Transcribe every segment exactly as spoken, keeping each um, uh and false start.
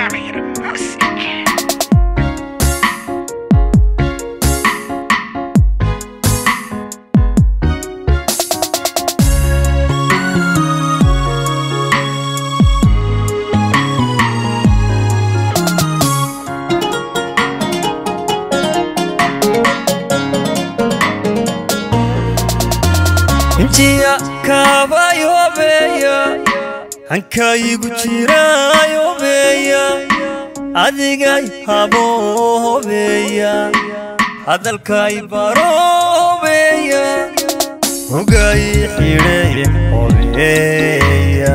Samir Music. Intiya kabayo beya hankaygu jirayo beya adigay habo beya hadalkay baro beya hogay xirey beya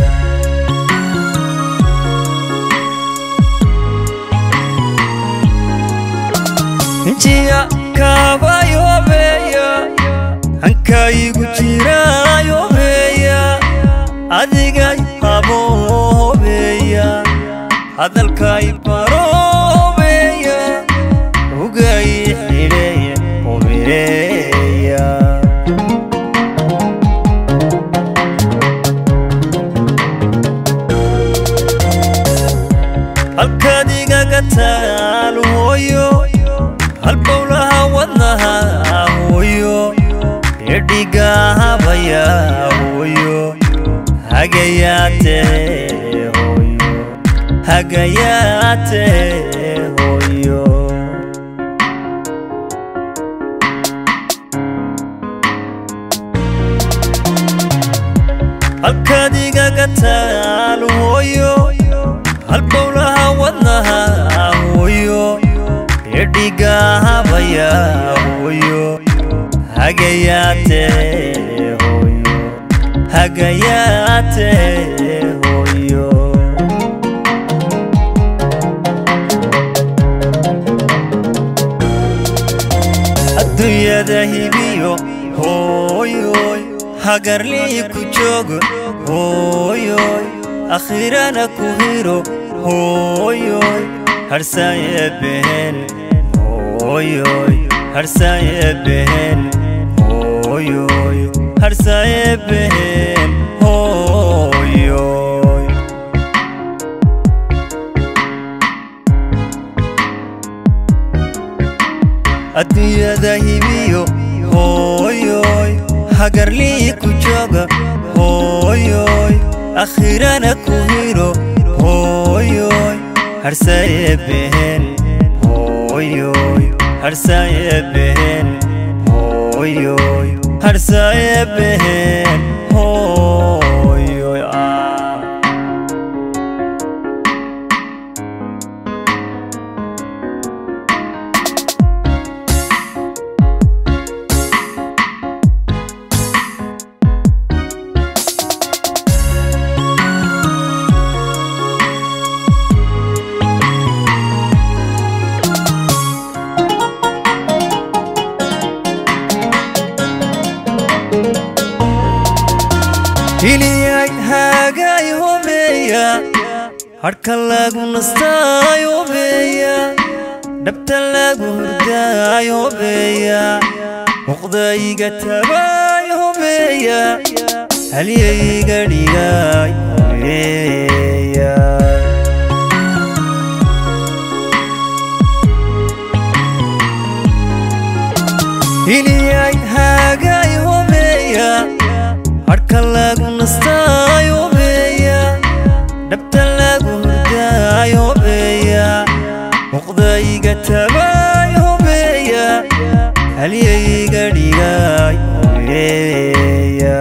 Intiya kabayo beya hankaygu jirayo beya adigay habo beya hadalkay baro beya hogay xirey beya halkadiga gatal hoyo halbowlaha wadnaha hoyo Yediga habaya hoyo hagayate hoyo hagayate hoyo halkadiga gatal hoyo halbowlaha wadnaha hoyo Yediga habaya hoyo Hagayate hoyo Hagayate hoyo Addunyada hibiyo hoyo Hagarli kujogo hoyo Akhirana kuhiro hoyo Harsaye behen hoyo Harsaye behen hoyo harsaye behen hoyo addunyada hibiyo hoyo hagarli kujoga hoyo akhirana kuhiro hoyo harsaye behen hoyo harsaye behen hoyo harsaye behen hoyo Hiliyay hagayo beya harka lagu nastayo beya dhabta lagu hurdayo beya muqdayga tabayo beya haliyayga dhigayo beya Hiliyay hagayo beya harka lagu nastayo beya dhabta lagu hurdayo beya muqdayga tabayo beya haliyayga dhigayo beya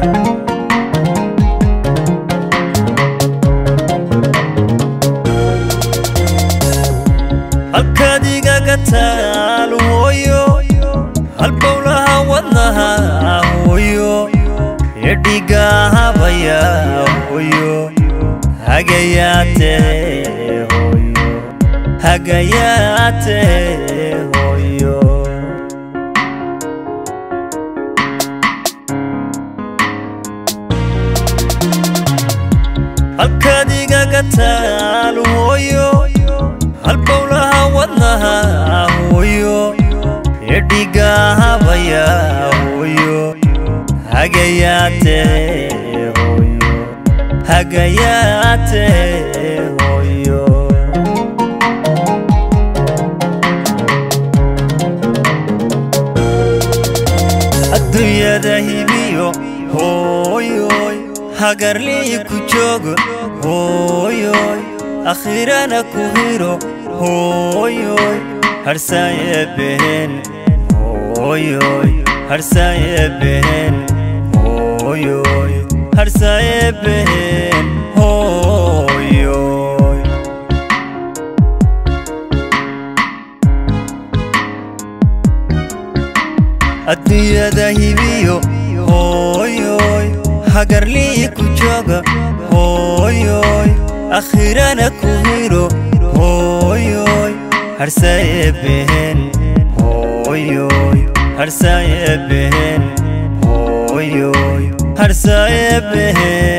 halkadiga gatal hoyo halbowlaha wadnaha hoyo Yediga habaya hoyo hagayate hoyo hagayate hoyo halkadiga gatal hoyo halbowlaha wadnaha hoyo Yediga habaya hoyo hagayate hoyo hagayate hoyo hooyoy hagarlii ku joogo hooyoy akhiirana ku hiro hooyoy harsaaye behen hooyoy harsaaye behen hooyoy harsaaye behen hooyoy adduunyada hibiyo hooyoy hagarlii ku jooga hooyoy akhiirana ku hiro hooyoy harsaaye behen hooyoy harsaaye behen hooyoy harsaaye behen